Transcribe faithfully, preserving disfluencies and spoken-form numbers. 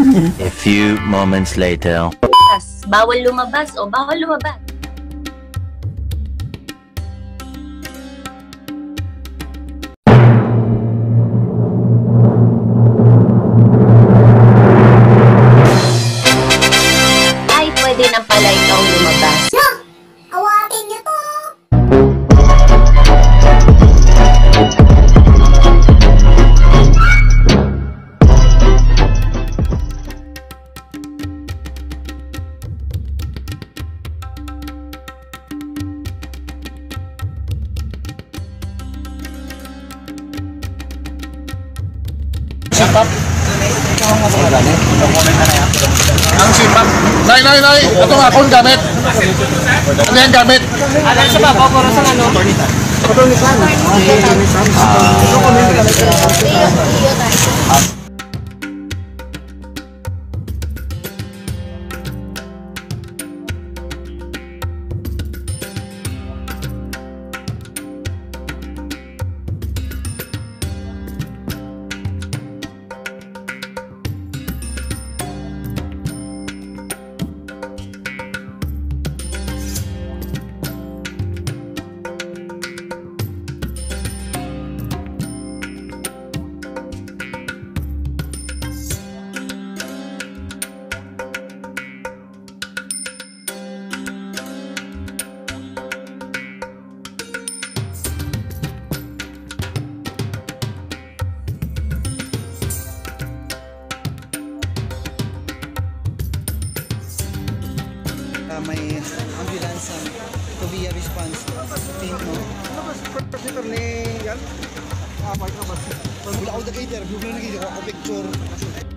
A few moments later. Bawal lumabas o bawal lumabas. Ay, pwede na pala ikaw lumabas. No! Awatin niyo to! Sipap. Ang sipap. Nay, nay, nay. Ito ang akong gamit. Ano yan gamit? Ano sa baba? Puro sa ano? May ambulance to be a response team, no? Ano ni yan? Ah, wala ako nag-interview na nag-picture.